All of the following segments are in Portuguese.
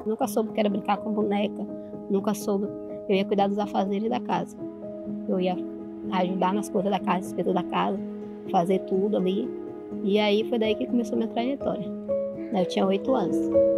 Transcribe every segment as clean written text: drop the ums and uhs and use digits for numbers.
Nunca soube que era brincar com boneca, nunca soube. Eu ia cuidar dos afazeres da casa. Eu ia ajudar nas coisas da casa, despesa da casa, fazer tudo ali. E aí foi daí que começou a minha trajetória. Eu tinha 8 anos.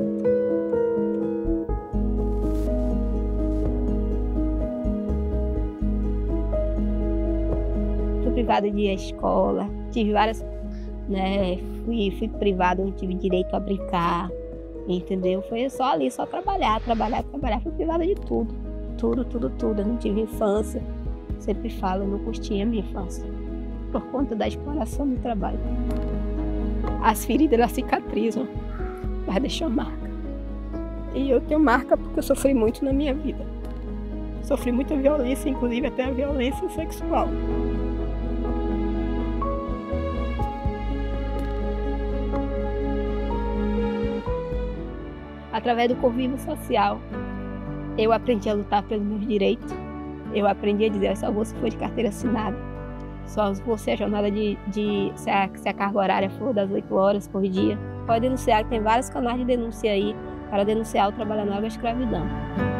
Fui privada de ir à escola, tive várias, né? Fui privada, não tive direito a brincar, entendeu? Foi só ali, só trabalhar. Fui privada de tudo, tudo. Eu não tive infância. Sempre falo, eu não curti a minha infância, por conta da exploração do trabalho. As feridas, elas cicatrizam, mas deixam marca. E eu tenho marca porque eu sofri muito na minha vida. Sofri muita violência, inclusive até a violência sexual. Através do convívio social, eu aprendi a lutar pelos meus direitos. Eu aprendi a dizer, eu só vou se for de carteira assinada. Só vou se a jornada se a carga horária for das 8 horas por dia. Pode denunciar, tem vários canais de denúncia aí para denunciar o trabalho análogo à escravidão.